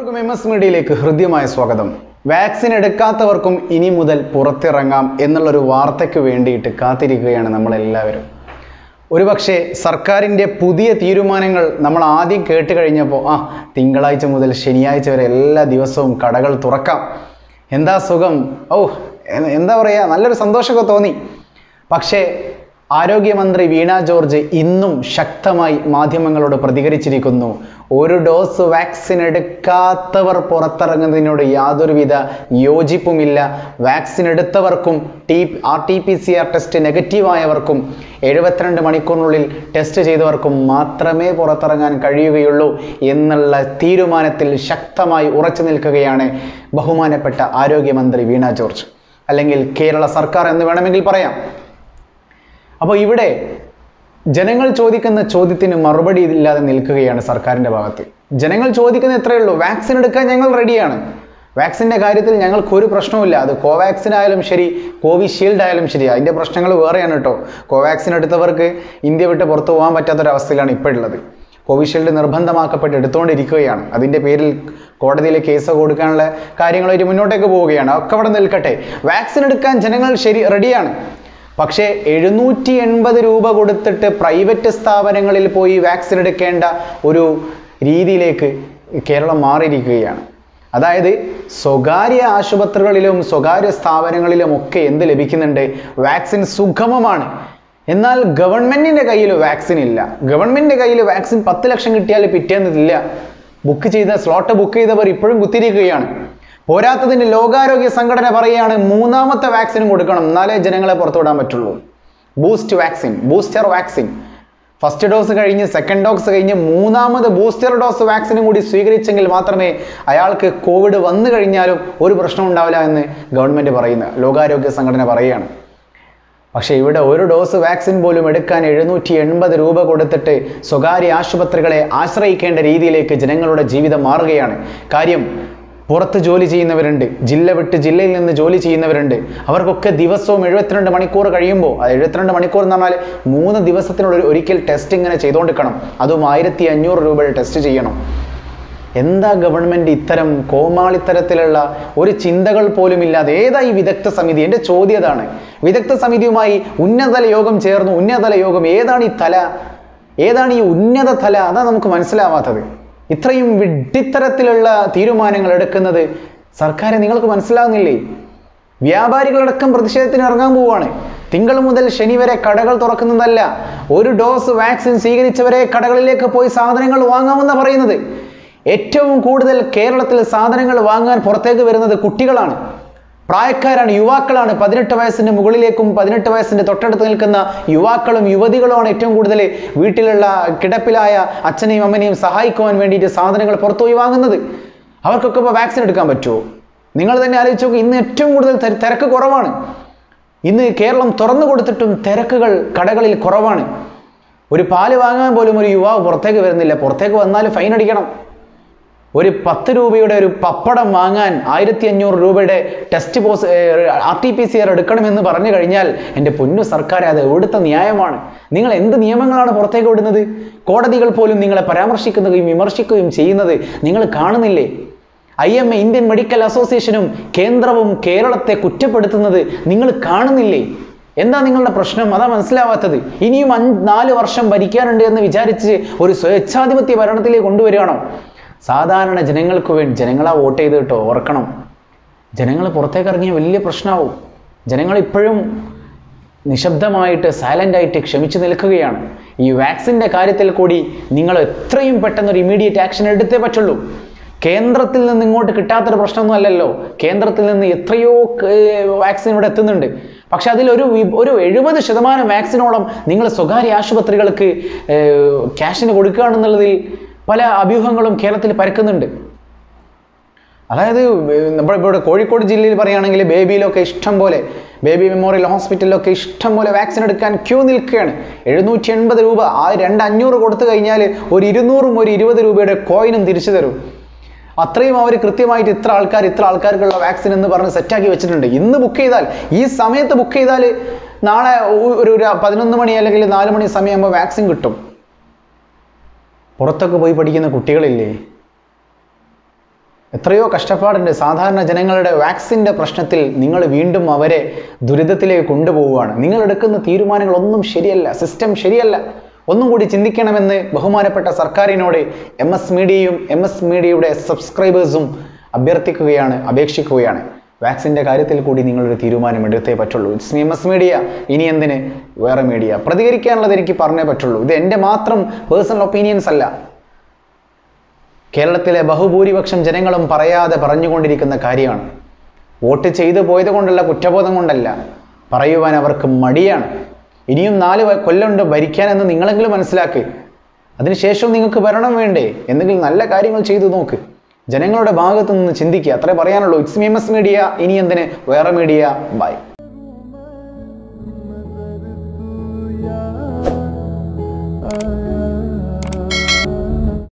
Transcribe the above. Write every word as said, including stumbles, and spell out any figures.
എല്ലാവർക്കും M S മീഡിയയിലേക്ക് ഹൃദ്യമായ സ്വാഗതം. വാക്സിൻ എടുക്കാത്തവർക്കും ഇനി മുതൽ പുറത്തിറങ്ങാം എന്നുള്ളൊരു വാർത്തയ്ക്ക് വേണ്ടിയിട്ട് കാത്തിരിക്കുകയാണ് നമ്മളെല്ലാവരും. ഒരുപക്ഷെ സർക്കാരിൻ്റെ പുതിയ തീരുമാനങ്ങൾ നമ്മൾ ആദ്യം കേട്ട് കഴിഞ്ഞപ്പോൾ ആ തിങ്കളാഴ്ച മുതൽ ശനിയാഴ്ച വരെ എല്ലാ ദിവസവും കടകൾ തുറക്കാം, എന്താ സുഖം, ഓ എന്താ പറയുക, നല്ലൊരു സന്തോഷമൊക്കെ തോന്നി. പക്ഷേ ആരോഗ്യമന്ത്രി വീണ ജോർജ് ഇന്നും ശക്തമായി മാധ്യമങ്ങളോട് പ്രതികരിച്ചിരിക്കുന്നു. ഒരു ഡോസ് വാക്സിൻ എടുക്കാത്തവർ പുറത്തിറങ്ങുന്നതിനോട് യാതൊരുവിധ യോജിപ്പുമില്ല. വാക്സിൻ എടുത്തവർക്കും T R T P C R test നെഗറ്റീവായവർക്കും എഴുപത്തിരണ്ട് മണിക്കൂറിനുള്ളിൽ ടെസ്റ്റ് ചെയ്തവർക്കും മാത്രമേ പുറത്തിറങ്ങാൻ കഴിയുകയുള്ളൂ എന്നുള്ള തീരുമാനത്തിൽ ശക്തമായി ഉറച്ചു നിൽക്കുകയാണ് ബഹുമാനപ്പെട്ട ആരോഗ്യമന്ത്രി വീണ ജോർജ്, അല്ലെങ്കിൽ കേരള സർക്കാർ എന്ന് വേണമെങ്കിൽ പറയാം. അപ്പോൾ ഇവിടെ ജനങ്ങൾ ചോദിക്കുന്ന ചോദ്യത്തിന് മറുപടി ഇല്ലാതെ നിൽക്കുകയാണ് സർക്കാരിൻ്റെ ഭാഗത്ത്. ജനങ്ങൾ ചോദിക്കുന്ന എത്രയേ ഉള്ളൂ, വാക്സിൻ എടുക്കാൻ ഞങ്ങൾ റെഡിയാണ്, വാക്സിൻ്റെ കാര്യത്തിൽ ഞങ്ങൾക്ക് ഒരു പ്രശ്നവുമില്ല. അത് കോവാക്സിൻ ആയാലും ശരി, കോവിഷീൽഡ് ആയാലും ശരി, അതിൻ്റെ പ്രശ്നങ്ങൾ വേറെയാണ് കേട്ടോ. കോവാക്സിൻ എടുത്തവർക്ക് ഇന്ത്യ വിട്ട് പുറത്തു പോകാൻ പറ്റാത്തൊരവസ്ഥയിലാണ് ഇപ്പോഴുള്ളത്. കോവിഷീൽഡ് നിർബന്ധമാക്കപ്പെട്ട് എടുത്തുകൊണ്ടിരിക്കുകയാണ്. അതിൻ്റെ പേരിൽ കോടതിയിൽ കേസ് കൊടുക്കാനുള്ള കാര്യങ്ങളായിട്ട് മുന്നോട്ടേക്ക് പോവുകയാണ്. ഒക്കെ അവിടെ നിൽക്കട്ടെ. വാക്സിൻ എടുക്കാൻ ജനങ്ങൾ ശരി റെഡിയാണ്. പക്ഷേ എഴുന്നൂറ്റി എൺപത് രൂപ കൊടുത്തിട്ട് പ്രൈവറ്റ് സ്ഥാപനങ്ങളിൽ പോയി വാക്സിൻ എടുക്കേണ്ട ഒരു രീതിയിലേക്ക് കേരളം മാറിയിരിക്കുകയാണ്. അതായത് സ്വകാര്യ ആശുപത്രികളിലും സ്വകാര്യ സ്ഥാപനങ്ങളിലും ഒക്കെ എന്ത് ലഭിക്കുന്നുണ്ട്, വാക്സിൻ സുഗമമാണ്. എന്നാൽ ഗവൺമെന്റിന്റെ കയ്യിൽ വാക്സിൻ ഇല്ല. ഗവൺമെന്റിന്റെ കയ്യിൽ വാക്സിൻ പത്ത് ലക്ഷം കിട്ടിയാൽ പിറ്റേന്നില്ല. ബുക്ക് ചെയ്ത സ്ലോട്ട് ബുക്ക് ചെയ്തവർ ഇപ്പോഴും കുത്തിയിരിക്കുകയാണ്. പോരാത്തതിന് ലോകാരോഗ്യ സംഘടന പറയുകയാണ് മൂന്നാമത്തെ വാക്സിനും കൊടുക്കണം, എന്നാലേ ജനങ്ങളെ പുറത്തുവിടാൻ പറ്റുള്ളൂ. Boost vaccine, booster vaccine, first dose കഴിഞ്ഞ് സെക്കൻഡ് ഡോസ് കഴിഞ്ഞ് മൂന്നാമത് ബൂസ്റ്റർ ഡോസ് വാക്സിനും കൂടി സ്വീകരിച്ചെങ്കിൽ മാത്രമേ അയാൾക്ക് കോവിഡ് വന്നു കഴിഞ്ഞാലും ഒരു പ്രശ്നം ഉണ്ടാവില്ല എന്ന് ഗവൺമെന്റ് പറയുന്ന ലോകാരോഗ്യ സംഘടന പറയുകയാണ്. പക്ഷെ ഇവിടെ ഒരു ഡോസ് വാക്സിൻ പോലും എടുക്കാൻ എഴുന്നൂറ്റി എൺപത് രൂപ കൊടുത്തിട്ട് സ്വകാര്യ ആശുപത്രികളെ ആശ്രയിക്കേണ്ട രീതിയിലേക്ക് ജനങ്ങളുടെ ജീവിതം മാറുകയാണ്. കാര്യം, പുറത്ത് ജോലി ചെയ്യുന്നവരുണ്ട്, ജില്ല വിട്ട് ജില്ലയിൽ നിന്ന് ജോലി ചെയ്യുന്നവരുണ്ട്. അവർക്കൊക്കെ ദിവസവും എഴുപത്തിരണ്ട് മണിക്കൂർ കഴിയുമ്പോൾ, അത് എഴുപത്തിരണ്ട് മണിക്കൂർ എന്ന് പറഞ്ഞാൽ മൂന്ന് ദിവസത്തിനുള്ളിൽ ഒരിക്കൽ ടെസ്റ്റ് ഇങ്ങനെ ചെയ്തുകൊണ്ടിരിക്കണം. അതും ആയിരത്തി അഞ്ഞൂറ് രൂപയുടെ ടെസ്റ്റ് ചെയ്യണം. എന്താ ഗവൺമെന്റ് ഇത്തരം കോമാളിത്തരത്തിലുള്ള ഒരു ചിന്തകൾ പോലും ഇല്ലാതെ ഏതാ ഈ വിദഗ്ധ സമിതി? എൻ്റെ ചോദ്യം അതാണ്. വിദഗ്ധ സമിതിയുമായി ഉന്നതതല യോഗം ചേർന്നു. ഉന്നതതല യോഗം ഏതാണ് ഈ തല, ഏതാണ് ഈ ഉന്നത തല? അതാ നമുക്ക് മനസ്സിലാവാത്തത്. ഇത്രയും വിഡ്ഢിത്തരത്തിലുള്ള തീരുമാനങ്ങൾ എടുക്കുന്നത് സർക്കാരെ നിങ്ങൾക്ക് മനസ്സിലാകുന്നില്ലേ? വ്യാപാരികളടക്കം പ്രതിഷേധത്തിന് ഇറങ്ങാൻ പോവുകയാണ്. തിങ്കൾ മുതൽ ശനി വരെ കടകൾ തുറക്കുന്നതല്ല, ഒരു ഡോസ് വാക്സിൻ സ്വീകരിച്ചവരെ കടകളിലേക്ക് പോയി സാധനങ്ങൾ വാങ്ങാമെന്ന് പറയുന്നത്. ഏറ്റവും കൂടുതൽ കേരളത്തിൽ സാധനങ്ങൾ വാങ്ങാൻ പുറത്തേക്ക് വരുന്നത് കുട്ടികളാണ്, പ്രായക്കാരാണ്, യുവാക്കളാണ്. പതിനെട്ട് വയസ്സിന് മുകളിലേക്കും പതിനെട്ട് വയസ്സിന്റെ തൊട്ടടുത്ത് നിൽക്കുന്ന യുവാക്കളും യുവതികളുമാണ് ഏറ്റവും കൂടുതൽ വീട്ടിലുള്ള കിടപ്പിലായ അച്ഛനെയും അമ്മനെയും സഹായിക്കുവാൻ വേണ്ടിയിട്ട് സാധനങ്ങൾ പുറത്തുപോയി വാങ്ങുന്നത്. അവർക്കൊക്കെ ഇപ്പോൾ വാക്സിൻ എടുക്കാൻ പറ്റുമോ? നിങ്ങൾ തന്നെ ആലോചിച്ച് നോക്കുക. ഇന്ന് ഏറ്റവും കൂടുതൽ തിരക്ക് കുറവാണ്. ഇന്ന് കേരളം തുറന്നു കൊടുത്തിട്ടും തിരക്കുകൾ കടകളിൽ കുറവാണ്. ഒരു പാല് വാങ്ങാൻ പോലും ഒരു യുവാവ് പുറത്തേക്ക് വരുന്നില്ല. പുറത്തേക്ക് വന്നാൽ ഫൈൻ അടിക്കണം. ഒരു പത്ത് രൂപയുടെ ഒരു പപ്പടം വാങ്ങാൻ ആയിരത്തി അഞ്ഞൂറ് രൂപയുടെ ടെസ്റ്റ് പോസ് R T P C R എടുക്കണമെന്ന് പറഞ്ഞു കഴിഞ്ഞാൽ എൻ്റെ പൊന്നു സർക്കാർ, അത് എവിടുത്തെ ന്യായമാണ്? നിങ്ങൾ എന്ത് നിയമങ്ങളാണ് പുറത്തേക്ക് വിടുന്നത്? കോടതികൾ പോലും നിങ്ങളെ പരാമർശിക്കുകയും വിമർശിക്കുകയും ചെയ്യുന്നത് നിങ്ങൾ കാണുന്നില്ലേ? I M A, Indian medical അസോസിയേഷനും കേന്ദ്രവും കേരളത്തെ കുറ്റപ്പെടുത്തുന്നത് നിങ്ങൾ കാണുന്നില്ലേ? എന്താ നിങ്ങളുടെ പ്രശ്നം? അതാ മനസ്സിലാവാത്തത്. ഇനിയും അഞ്ച് നാല് വർഷം ഭരിക്കാനുണ്ട് എന്ന് വിചാരിച്ച് ഒരു സ്വേച്ഛാധിപത്യ ഭരണത്തിലേക്ക് കൊണ്ടുവരികയാണോ? സാധാരണ ജനങ്ങൾക്ക് വേണ്ടി, ജനങ്ങളാ വോട്ട് ചെയ്ത് കേട്ടോ, ഓർക്കണം. ജനങ്ങൾ പുറത്തേക്ക് ഇറങ്ങിയ വലിയ പ്രശ്നമാവും. ജനങ്ങൾ ഇപ്പോഴും നിശബ്ദമായിട്ട് സൈലൻ്റായിട്ട് ക്ഷമിച്ചു നിൽക്കുകയാണ്. ഈ വാക്സിൻ്റെ കാര്യത്തിൽ കൂടി നിങ്ങൾ എത്രയും പെട്ടെന്ന് ഒരു ഇമ്മീഡിയറ്റ് ആക്ഷൻ എടുത്തേ പറ്റുള്ളൂ. കേന്ദ്രത്തിൽ നിന്ന് ഇങ്ങോട്ട് കിട്ടാത്തൊരു പ്രശ്നമൊന്നും അല്ലല്ലോ. കേന്ദ്രത്തിൽ നിന്ന് എത്രയോ വാക്സിൻ ഇവിടെ എത്തുന്നുണ്ട്. പക്ഷെ അതിലൊരു ഒരു എഴുപത് ശതമാനം വാക്സിനോളം നിങ്ങൾ സ്വകാര്യ ആശുപത്രികൾക്ക് ക്യാഷിന് കൊടുക്കുകയാണെന്നുള്ളതിൽ പല അഭ്യൂഹങ്ങളും കേരളത്തിൽ പരക്കുന്നുണ്ട്. അതായത് നമ്മളിപ്പോൾ ഇവിടെ കോഴിക്കോട് ജില്ലയിൽ പറയുകയാണെങ്കിൽ ബേബിയിലൊക്കെ ഇഷ്ടം പോലെ, ബേബി മെമ്മോറിയൽ ഹോസ്പിറ്റലിലൊക്കെ ഇഷ്ടം പോലെ വാക്സിൻ എടുക്കാൻ ക്യൂ നിൽക്കുകയാണ്. എഴുന്നൂറ്റി എൺപത് രൂപ, ആ രണ്ട് അഞ്ഞൂറ് കൊടുത്തു കഴിഞ്ഞാൽ ഒരു ഇരുന്നൂറും ഒരു ഇരുപത് രൂപയുടെ കോയിനും തിരിച്ചു തരും. അത്രയും അവർ കൃത്യമായിട്ട് ഇത്ര ആൾക്കാർ ഇത്ര ആൾക്കാർക്കുള്ള വാക്സിൻ എന്ന് പറഞ്ഞ് സെറ്റാക്കി വെച്ചിട്ടുണ്ട്. ഇന്ന് ബുക്ക് ചെയ്താൽ, ഈ സമയത്ത് ബുക്ക് ചെയ്താൽ നാളെ ഒരു പതിനൊന്ന് മണി അല്ലെങ്കിൽ നാല് മണി സമയമാകുമ്പോൾ വാക്സിൻ കിട്ടും. പുറത്തൊക്കെ പോയി പഠിക്കുന്ന കുട്ടികളില്ലേ, എത്രയോ കഷ്ടപ്പാടുണ്ട്. സാധാരണ ജനങ്ങളുടെ വാക്സിൻ്റെ പ്രശ്നത്തിൽ നിങ്ങൾ വീണ്ടും അവരെ ദുരിതത്തിലേക്ക് കൊണ്ടുപോവുകയാണ്. നിങ്ങൾ എടുക്കുന്ന തീരുമാനങ്ങളൊന്നും ശരിയല്ല, സിസ്റ്റം ശരിയല്ല. ഒന്നും കൂടി ചിന്തിക്കണമെന്ന് ബഹുമാനപ്പെട്ട സർക്കാരിനോട് എം എസ് മീഡിയയും എം എസ് മീഡിയയുടെ സബ്സ്ക്രൈബേഴ്സും അഭ്യർത്ഥിക്കുകയാണ്, അപേക്ഷിക്കുകയാണ്. വാക്സിൻ്റെ കാര്യത്തിൽ കൂടി നിങ്ങളൊരു തീരുമാനം എടുത്തേ പറ്റുള്ളൂ. It's me M S media. ഇനി എന്തിന് വേറെ മീഡിയ? പ്രതികരിക്കാനുള്ളത് എനിക്ക് പറഞ്ഞേ പറ്റുള്ളൂ. ഇത് എൻ്റെ മാത്രം പേഴ്സണൽ ഒപ്പീനിയൻസ് അല്ല. കേരളത്തിലെ ബഹുഭൂരിപക്ഷം ജനങ്ങളും പറയാതെ പറഞ്ഞുകൊണ്ടിരിക്കുന്ന കാര്യമാണ്. വോട്ട് ചെയ്തു പോയത് കൊണ്ടല്ല, കുറ്റബോധം കൊണ്ടല്ല, പറയുവാൻ അവർക്ക് മടിയാണ്. ഇനിയും നാല് കൊല്ലമുണ്ട് ഭരിക്കാനെന്ന് നിങ്ങളെങ്കിലും മനസ്സിലാക്കി. അതിനുശേഷം നിങ്ങൾക്ക് ഭരണം വേണ്ടേ? എന്തെങ്കിലും നല്ല കാര്യങ്ങൾ ചെയ്തു നോക്ക്. ജനങ്ങളുടെ ഭാഗത്തു നിന്ന് ചിന്തിക്കുക. അത്രേ പറയാനുള്ളൂ. It's me M S media. ഇനി എന്തിന് വേറെ മീഡിയ? ബൈ.